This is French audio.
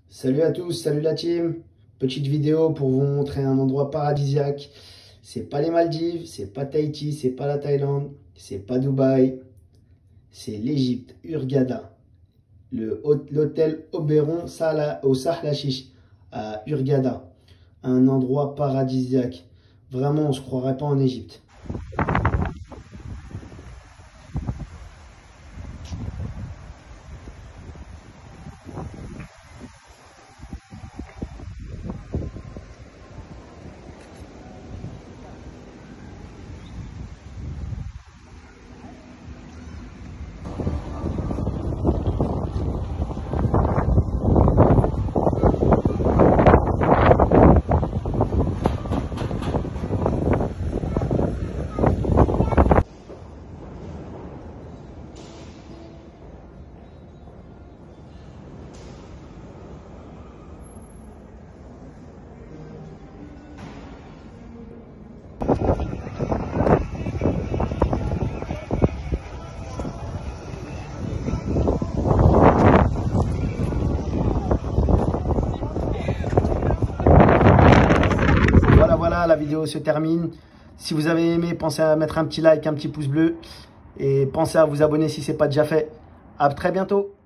Salut à tous, salut la team. Petite vidéo pour vous montrer un endroit paradisiaque. C'est pas les Maldives, c'est pas Tahiti, c'est pas la Thaïlande, c'est pas Dubaï. C'est l'Égypte, Hurghada. L'hôtel Oberon au Sahla Chiche à Hurghada. Un endroit paradisiaque. Vraiment, on se croirait pas en Égypte. Voilà, la vidéo se termine. Si vous avez aimé, pensez à mettre un petit like, un petit pouce bleu. Et pensez à vous abonner si ce n'est pas déjà fait. À très bientôt.